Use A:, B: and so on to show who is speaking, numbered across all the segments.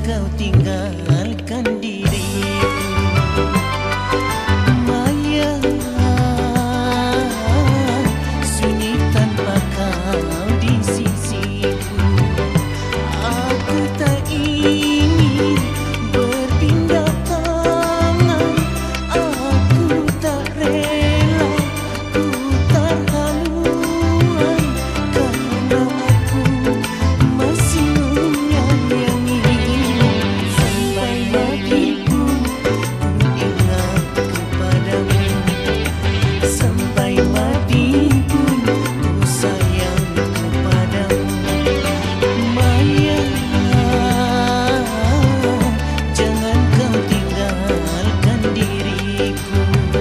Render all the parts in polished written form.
A: kau tinggalkan diriku. Maya, sunyi tanpa kau di sisiku. Aku tak ingin berpindah tangan, aku tak rela ku terhaluan, karena aku masih menyayangi. Sampai matiku ku ingat kepadamu, sampai matiku ku sayang kepadamu. Maya, jangan kau tinggalkan diriku.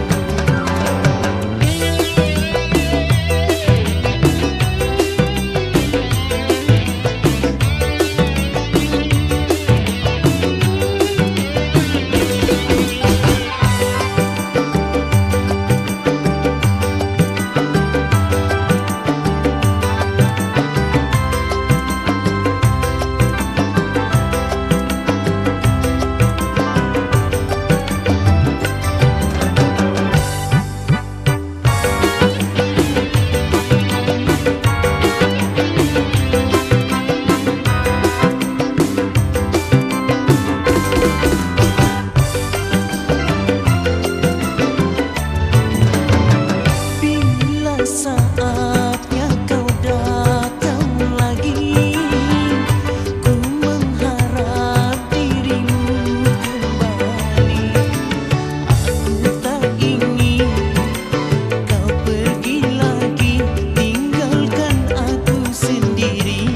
A: Saatnya kau datang lagi, ku mengharap dirimu kembali. Aku tak ingin kau pergi lagi, tinggalkan aku sendiri.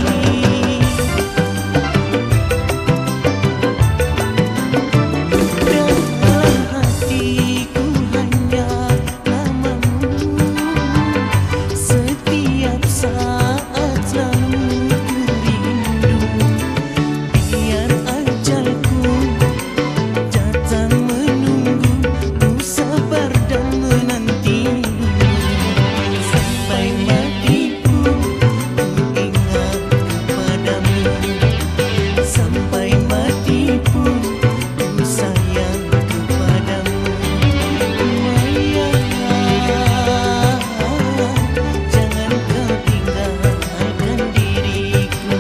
A: Dalam hatiku hanya setiap saat selalu ku rindu. Biar ajalku datang menunggu, ku sabar dan menantimu. Sampai matiku ku ingat kepadamu, sampai mati pun ku sayang kepadamu. Maya, jangan kau tinggalkan diriku.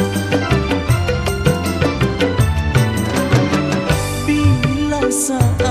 A: Bila saat